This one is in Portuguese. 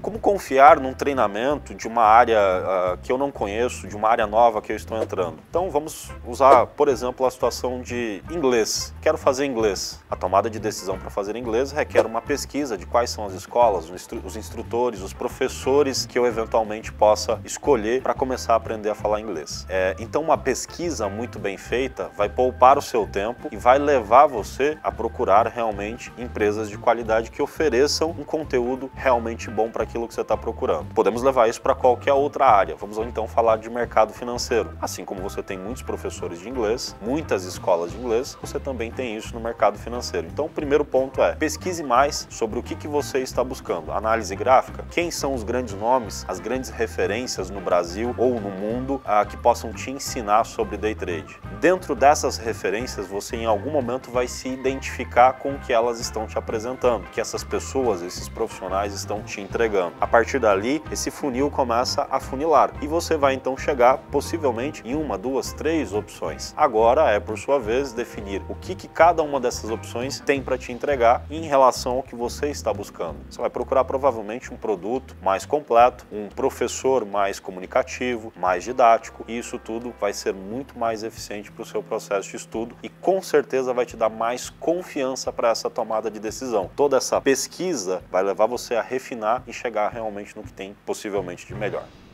como confiar num treinamento de uma área que eu não conheço, de uma área nova que eu estou entrando? Então vamos usar, por exemplo, a situação de inglês. Quero fazer inglês. A tomada de decisão para fazer inglês requer uma pesquisa de quais são as escolas, os instrutores, os professores que eu eventualmente possa escolher para começar a aprender a falar inglês. Então uma pesquisa muito bem feita vai poupar o seu tempo e vai levar você a procurar realmente empresas de qualidade que ofereçam um conteúdo realmente bom para aquilo que você está procurando. Podemos levar isso para qualquer outra área. Vamos então falar de mercado financeiro. Assim como você tem muitos professores de inglês, muitas escolas de inglês, você também tem isso no mercado financeiro. Então o primeiro ponto é: pesquise mais sobre o que você está buscando. Análise gráfica, quem são os grandes nomes, as grandes referências no Brasil ou no mundo que possam te ensinar sobre day trade. Dentro dessas referências, você em algum momento vai se identificar com o que elas estão te apresentando, que essas pessoas, esses profissionais estão te entregando. A partir dali, esse funil começa a funilar e você vai então chegar possivelmente em uma, duas, três opções. Agora é, por sua vez, definir o que cada uma dessas opções tem para te entregar em relação ao que você está buscando. Você vai procurar provavelmente um produto mais completo, um professor mais comunicativo, mais didático, e isso tudo vai ser muito mais eficiente para o seu processo de estudo e com certeza vai te dar mais confiança para essa tomada de decisão. Toda essa pesquisa vai levar você a refinar e chegar realmente no que tem possivelmente de melhor.